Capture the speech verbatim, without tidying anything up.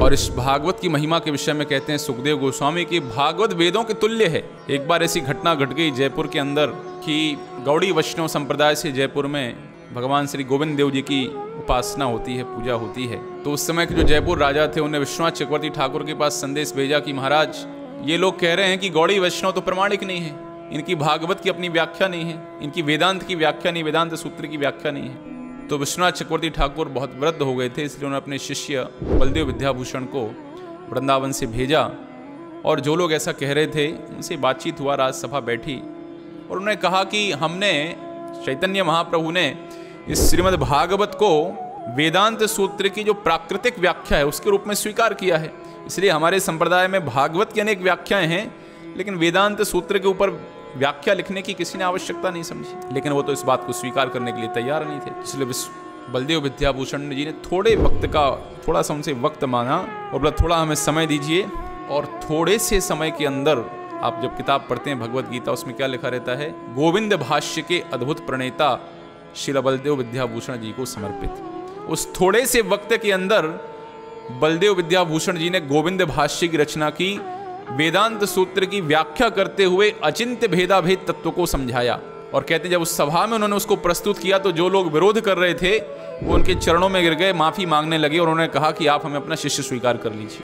और इस भागवत की महिमा के विषय में कहते हैं सुखदेव गोस्वामी कि भागवत वेदों के तुल्य है। एक बार ऐसी घटना घट गई जयपुर के अंदर कि गौड़ी वैष्णव संप्रदाय से जयपुर में भगवान श्री गोविंद देव जी की उपासना होती है, पूजा होती है। तो उस समय के जो जयपुर राजा थे उन्होंने विश्वनाथ चक्रवर्ती ठाकुर के पास संदेश भेजा कि महाराज ये लोग कह रहे हैं कि गौड़ी वैष्णव तो प्रमाणिक नहीं है, इनकी भागवत की अपनी व्याख्या नहीं है, इनकी वेदांत की व्याख्या नहीं, वेदांत सूत्र की व्याख्या नहीं है। तो विश्वनाथ चक्रवर्ती ठाकुर बहुत वृद्ध हो गए थे, इसलिए उन्होंने अपने शिष्य बलदेव विद्याभूषण को वृंदावन से भेजा और जो लोग ऐसा कह रहे थे उनसे बातचीत हुआ, राजसभा बैठी और उन्होंने कहा कि हमने चैतन्य महाप्रभु ने इस श्रीमद् भागवत को वेदांत सूत्र की जो प्राकृतिक व्याख्या है उसके रूप में स्वीकार किया है, इसलिए हमारे संप्रदाय में भागवत की अनेक व्याख्याएं हैं लेकिन वेदांत सूत्र के ऊपर व्याख्या लिखने की किसी ने आवश्यकता नहीं समझी। लेकिन वो तो इस बात को स्वीकार करने के लिए तैयार नहीं थे, इसलिए बलदेव विद्याभूषण जी ने थोड़े वक्त का थोड़ा सा उनसे वक्त मांगा और बोला थोड़ा हमें समय दीजिए। और थोड़े से समय के अंदर आप जब किताब पढ़ते हैं भगवत गीता उसमें क्या लिखा रहता है, गोविंद भाष्य के अद्भुत प्रणेता श्री बलदेव विद्याभूषण जी को समर्पित। उस थोड़े से वक्त के अंदर बलदेव विद्याभूषण जी ने गोविंद भाष्य की रचना की, वेदांत सूत्र की व्याख्या करते हुए अचिंत्य भेदाभेद तत्व को समझाया। और कहते हैं जब उस सभा में उन्होंने उसको प्रस्तुत किया तो जो लोग विरोध कर रहे थे वो उनके चरणों में गिर गए, माफी मांगने लगे और उन्होंने कहा कि आप हमें अपना शिष्य स्वीकार कर लीजिए।